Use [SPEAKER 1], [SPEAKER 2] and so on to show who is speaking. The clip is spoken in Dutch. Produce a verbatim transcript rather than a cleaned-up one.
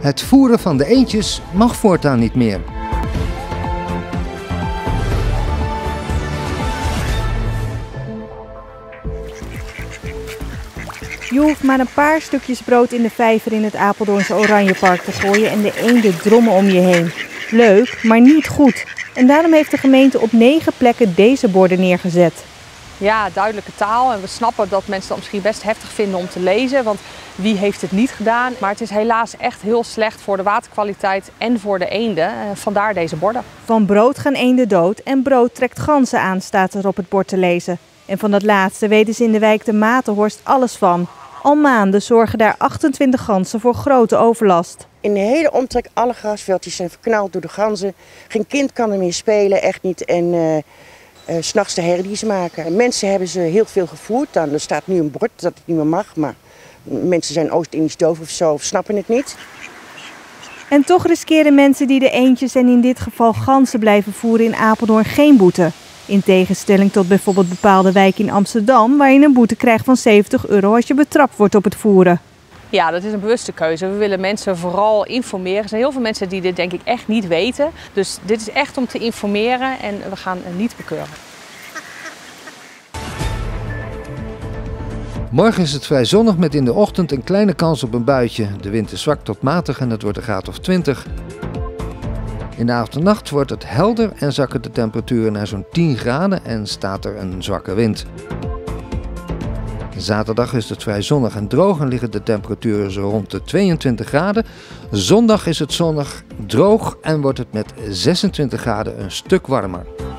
[SPEAKER 1] Het voeren van de eendjes mag voortaan niet meer.
[SPEAKER 2] Je hoeft maar een paar stukjes brood in de vijver in het Apeldoornse Oranjepark te gooien en de eenden drommen om je heen. Leuk, maar niet goed. En daarom heeft de gemeente op negen plekken deze borden neergezet.
[SPEAKER 3] Ja, duidelijke taal. En we snappen dat mensen dat misschien best heftig vinden om te lezen. Want wie heeft het niet gedaan? Maar het is helaas echt heel slecht voor de waterkwaliteit en voor de eenden. Vandaar deze borden.
[SPEAKER 2] Van brood gaan eenden dood en brood trekt ganzen aan, staat er op het bord te lezen. En van dat laatste weten ze in de wijk de Matenhorst alles van. Al maanden zorgen daar achtentwintig ganzen voor grote overlast.
[SPEAKER 4] In de hele omtrek alle grasveldjes zijn verknald door de ganzen. Geen kind kan er meer spelen, echt niet. En uh, uh, 's nachts de herdies maken. Mensen hebben ze heel veel gevoerd. Dan, er staat nu een bord dat het niet meer mag. Maar mensen zijn Oost-Indisch doof of zo, of snappen het niet.
[SPEAKER 2] En toch riskeren mensen die de eendjes en in dit geval ganzen blijven voeren in Apeldoorn geen boete. In tegenstelling tot bijvoorbeeld bepaalde wijken in Amsterdam, waar je een boete krijgt van zeventig euro als je betrapt wordt op het voeren.
[SPEAKER 3] Ja, dat is een bewuste keuze. We willen mensen vooral informeren. Er zijn heel veel mensen die dit denk ik echt niet weten. Dus dit is echt om te informeren en we gaan niet bekeuren.
[SPEAKER 1] Morgen is het vrij zonnig met in de ochtend een kleine kans op een buitje. De wind is zwak tot matig en het wordt een graad of twintig. In de avond en nacht wordt het helder en zakken de temperaturen naar zo'n tien graden en staat er een zwakke wind. Zaterdag is het vrij zonnig en droog en liggen de temperaturen zo rond de tweeëntwintig graden. Zondag is het zonnig, droog en wordt het met zesentwintig graden een stuk warmer.